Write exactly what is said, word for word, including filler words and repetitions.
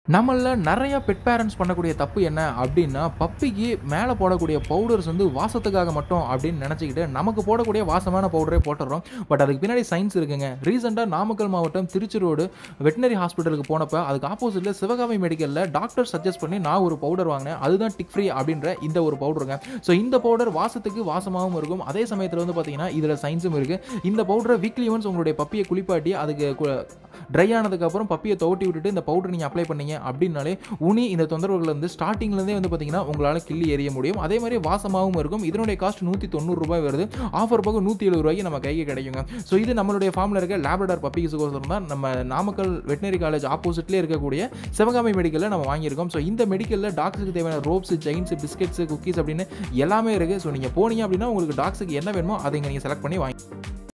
நம்மள நெறைய bed parents பண்ணக்கூடிய தப்பு என்ன அப்டின்னா, பப்பிக்கு மேல போடக்கூடிய பவுடர்ஸ் வந்து வாசத்துக்காக மட்டும் அப்டின்னு நெனச்சுக்கிட்டு, நமக்கு போடக்கூடிய வாசமான பவுடரே போட்டுர்றோம். பட் அதுக்கு பின்னாடி சயின்ஸ் இருக்குங்க. ரீசென்ட்டா நாமக்கல் மாவட்டம் திருச்சி ரோடு வெட்டனரி ஹாஸ்பிட்டலுக்கு போனப்ப, அதுக்கு ஆப்போசிட்ல சிவகாமி மெடிக்கல்ல டாக்டர் சஜெஸ்ட் பண்ணி நான் ஒரு பவுடர் வாங்குனேன். அதுதான் டிக் ஃப்ரீ அப்டின்ற இந்த ஒரு பவுடருங்க. ஸோ இந்த பவுடர் வாசத்துக்கு வாசமாவும் இருக்கும். அதே சமயத்துல வந்து பார்த்தீங்கன்னா, இதுல சயின்ஸும் இருக்கு. இந்த பவுடர வீக்லி ஒன்ஸ் உங்களுடைய பப்பிய குளிப்பாட்டி, அதுக்கு கு ட்ரை ஆனதுக்கு அப்புறம் பப்பிய துவட்டி விட்டுட்டு இந்த பவுடர் நீங்க அப்ளை பண்ணீங்க அப்டின்னாலே, உனி இந்த தொந்தரவுகள்ல இருந்து ஸ்டார்ட்டிங்ல இருந்தே வந்து பார்த்தீங்கன்னா, உங்களால கிள்ளி எறிய முடியும். அதே மாரி வாசமாவும் இருக்கும். இதனுடைய காஸ்ட் நூற்று தொண்ணூறு ரூபாய் வருது. ஆஃபர் போக நூற்று எழுபது ரூபாய்க்கு நம்ம கைக்கு கிடைக்குங்க. ஸோ இது நம்மளுடைய ஃபார்ம்ல இருக்க லேப்ரடார் பப்பீஸ்க்கோசரம் தான் நம்ம நாமக்கல் வெட்டனரி காலேஜ் ஆப்போசிட்லயே இருக்கக்கூடிய சிவகாமி மெடிக்கல்ல நம்ம வாங்கியிருக்கோம். ஸோ இந்த மெடிக்கல்ல டாக்ஸுக்கு தேவையான ரோப்ஸ், செயின்ஸ், பிஸ்கெட்ஸ், குக்கீஸ் அப்டின்னு எல்லாமே இருக்கு. ஸோ நீங்க போனீங்க அப்டின்னா உங்களுக்கு டாக்ஸுக்கு என்ன வேணுமோ அதை இங்க நீங்க செலக்ட் பண்ணி வாங்கி